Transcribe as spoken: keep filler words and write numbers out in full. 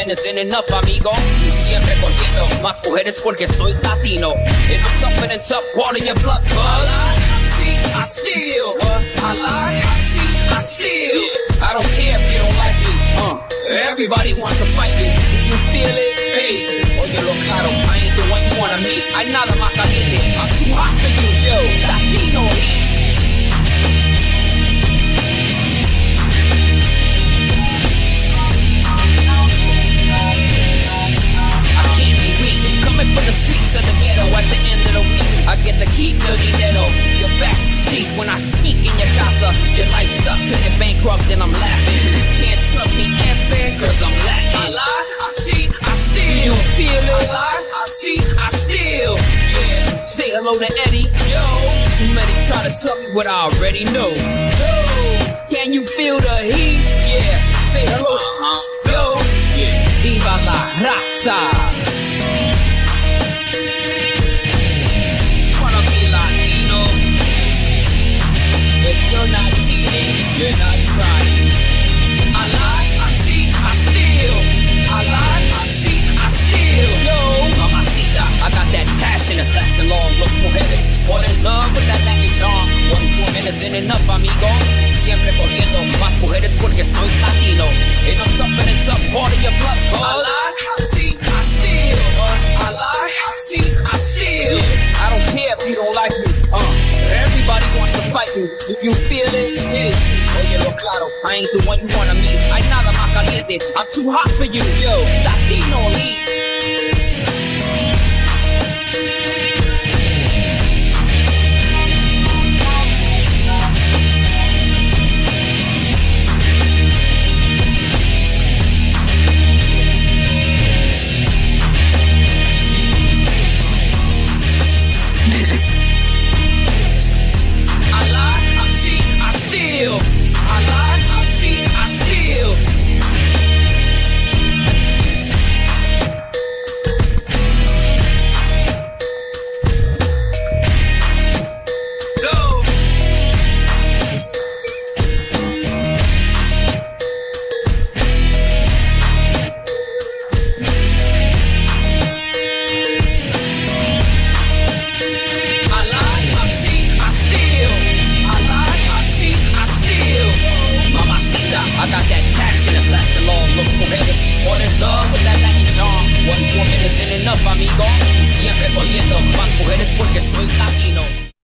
women isn't enough, amigo. Siempre cogiendo más mujeres porque soy latino. And I'm tougher than tough, calling your bluff, cuz I see, I steal. Uh, I lie, I see, I steal. I don't care if you don't like me. Uh, everybody wants to fight you. If you feel it, hey. Oye, lo claro, I ain't the one you wanna meet. Hay nada más caliente. I'm too hot for you, yo. Latino heat. Coming from the streets of the ghetto at the end of the week, I get to keep the dinero. Your best sleep when I sneak in your casa. Your life sucks and you're bankrupt and I'm laughing. Can't trust me, answer, cause I'm Latin. I lie, I cheat, I steal. You feel it? I lie, I cheat, I steal. Yeah. Say hello to Eddie. Yo. Too many try to tell me what I already know. Yo. Can you feel the heat? Yeah. Say hello. Uh-huh. Yo. Yeah. Viva La Raza. You're not cheating, you're not trying. I lie, I cheat, I steal. I lie, I cheat, I steal. Yo, mamacita, I got that passion that's lasting long. Los mujeres fall in love with that Latin charm. One woman isn't enough, amigo. Siempre cogiendo más mujeres porque soy latino. And I'm tougher than tough, calling your bluff, cuz I lie, I cheat, I steal. I lie, I cheat, I steal. Yeah, I don't care if you don't like me. Uh, everybody wants to fight me. Do you feel it? Hey, oye, lo claro, I ain't the one you wanna meet. Hay nada más caliente. I'm too hot for you, yo. Latino heat. Amigo, siempre cogiendo más mujeres porque soy latino.